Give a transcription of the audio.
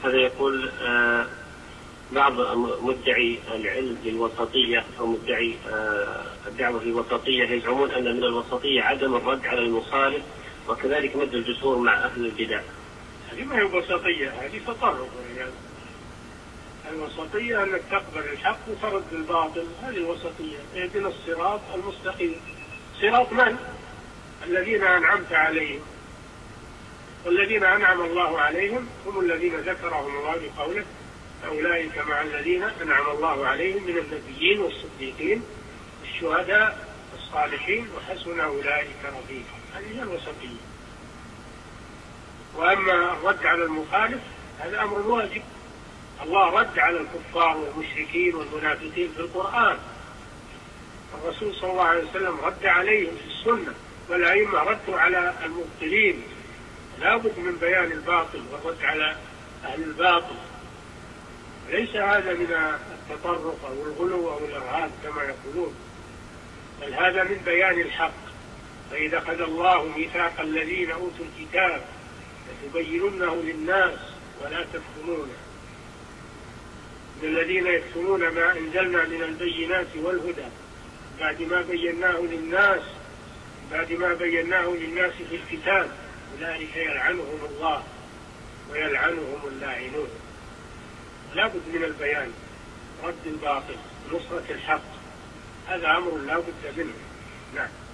هذا يقول بعض مدعي العلم بالوسطية أو مدعي الدعوة الوسطية يزعمون أن من الوسطية عدم الرد على المخالف وكذلك مد الجسور مع أهل البدع. هذه ما هي وسطية، هذه تطرف. يعني الوسطية أنك تقبل الحق وترد الباطل، هذه الوسطية. اهدنا الصراط المستقيم. صراط من؟ الذين أنعمت عليهم، والذين أنعم الله عليهم هم الذين ذكرهم الله بقوله أولئك مع الذين أنعم الله عليهم من النبيين والصديقين الشهداء الصالحين وحسن أولئك رفيقا. هذه هي الوسطية. وأما الرد على المخالف هذا أمر واجب. الله رد على الكفار والمشركين والمنافقين في القرآن، الرسول صلى الله عليه وسلم رد عليهم في السنة، والأئمة ردوا على المبطلين. لا بد من بيان الباطل والرد على أهل الباطل. ليس هذا من التطرف أو الغلو أو الإرهاب كما يقولون، بل هذا من بيان الحق. فإذا أخذ الله ميثاق الذين أوتوا الكتاب لتبيننه للناس ولا تكتمونه، من الذين يكتمون ما أنزلنا من البينات والهدى بعد ما بيناه للناس في الكتاب أولئك يلعنهم الله ويلعنهم اللاعنون. لا بد من البيان، رد الباطل، نصرة الحق، هذا أمر لا بد منه. نعم.